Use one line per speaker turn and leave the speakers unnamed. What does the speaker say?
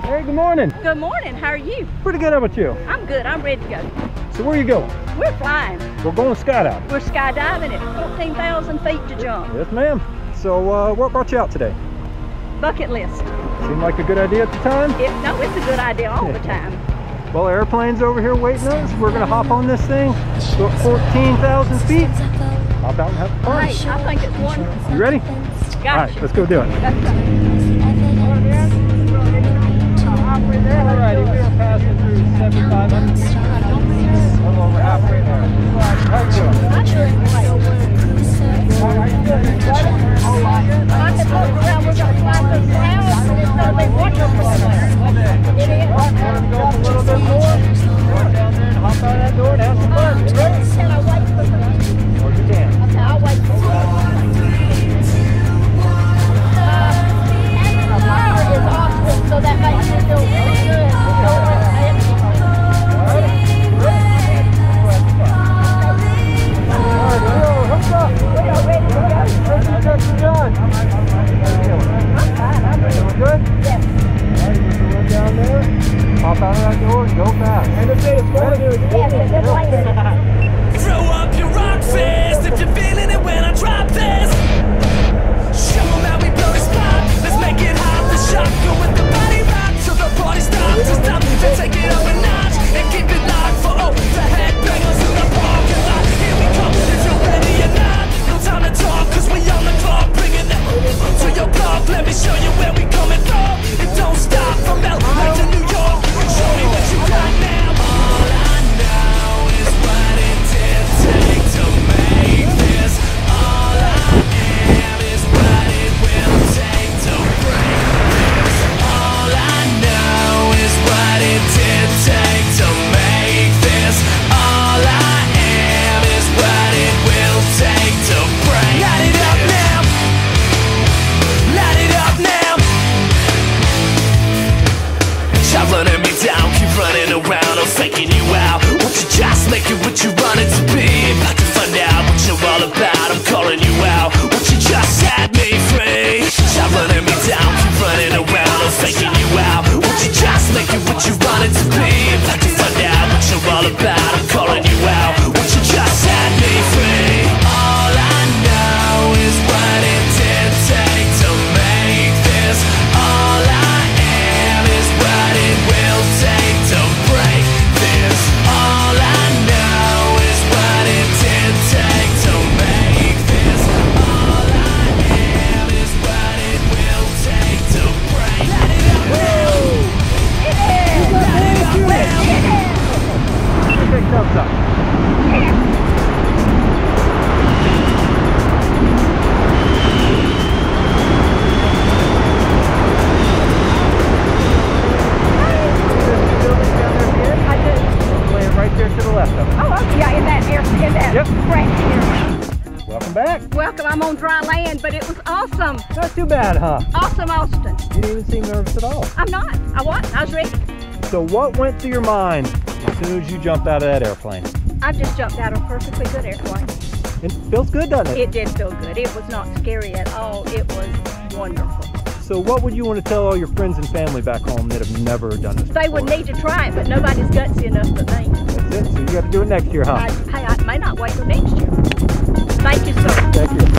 Hey, good morning.
Good morning. How are you?
Pretty good. How about you?
I'm good. I'm ready to go.
So where are you going?
We're flying.
We're going skydiving.
We're skydiving at 14,000 feet to jump.
Yes, ma'am. So what brought you out today?
Bucket list.
Seemed like a good idea at the time?
No, it's a good idea all the time.
Well, the airplane's over here waiting on us. We're going to hop on this thing. Go up 14,000 feet. Hop out and have fun.
Hey, I think it's wonderful.
You ready?
Gotcha.
All right, let's go do it.
Let's go.
Alrighty, we are passing through 7,500 feet. Well, we're halfway there. How you doing?
I can look around. We're going to fly through the house, and it's going to be wonderful. It is.
Go up a little bit more. Go down there and hop out of that door and have some fun. You ready?
Can I wait for the...
Or you can.
Okay, I'll wait for the... The fire is awesome, so that makes me feel really good.
Hop out of that door and go fast. And if it's going to do it,
throw up your rock fist if you're feeling it when I drop this. Show 'em how we blow this spot. Let's make it hot. The shotgun with the body rock till the party stops. It's time to take it up a notch and keep it locked for all the headbangers in the parking lot. Here we come, if you're ready or not. No time to talk, cause we on the clock. Bringing it to your block. Let me show you where we coming from. It don't stop from LA to New York. Show me what you got now. All I know is what it did take to make this. All I am is what it will take to break this. All I know is what it did take to make this. All I am is what it will take to break this. Light it up now. Light it up now. Stop running me down, keep running around, I'm faking you out. Won't you just make it what you want it to be? About to find out what you're all about, I'm calling you out. Won't you just set me free? Stop running me down, keep running around, I'm faking you out. Won't you just make it what you want it to be? About to find out what you're all about, I'm calling you out. Won't you just set me free? All I know is what it did take to make this. All I am is what it will take to break this. All I know is what it did take to make this. All I am is what it will take to break this.
big thumbs up. Right there to the left of it.
Oh, okay. Yeah, in that
Yep.
crash area.
Welcome back.
Welcome. I'm on dry land, but it was awesome.
Not too bad, huh?
Awesome, Austin.
You didn't even seem nervous at all.
I'm not. I was ready.
So what went through your mind as soon as you jumped out of that airplane?
I just jumped out of a perfectly good airplane.
It feels good, doesn't it?
It did feel good. It was not scary at all. It was wonderful.
So what would you want to tell all your friends and family back home that have never done this
They would need to try it, but nobody's gutsy enough but me.
That's it. So you got to do it next year, huh?
I may not wait till next year. Thank you, sir.
Thank you.